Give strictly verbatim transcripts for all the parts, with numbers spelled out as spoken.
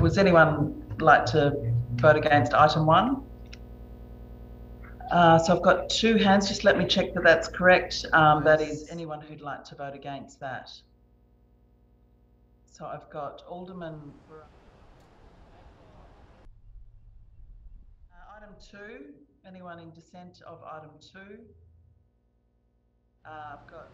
Was anyone like to vote against item one? Uh, so I've got two hands. Just let me check that that's correct. Um, that is anyone who'd like to vote against that. So I've got Alderman. Uh, item two. Anyone in dissent of item two? Uh, I've got.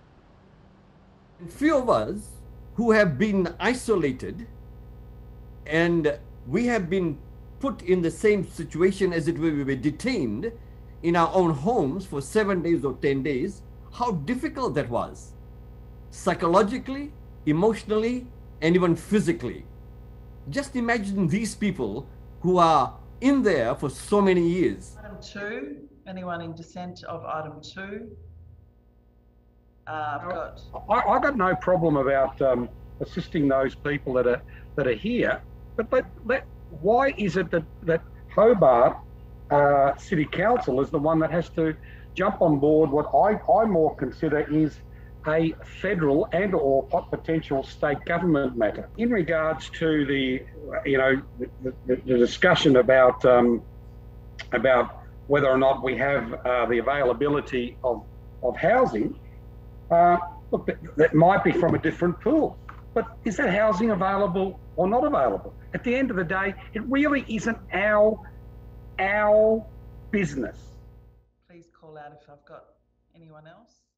Few of us who have been isolated, and we have been put in the same situation as it were we were detained in our own homes for seven days or ten days, how difficult that was, psychologically, emotionally, and even physically. Just imagine these people who are in there for so many years. Item two, anyone in dissent of item two? Uh, I've got. I, I got no problem about um, assisting those people that are that are here, but let, let, why is it that that Hobart uh, City Council is the one that has to jump on board what I, I more consider is a federal and or potential state government matter in regards to the you know the, the, the discussion about um, about whether or not we have uh, the availability of of housing. Uh, look, that, that might be from a different pool, but is that housing available or not available? At the end of the day, it really isn't our our business. Please call out if I've got anyone else.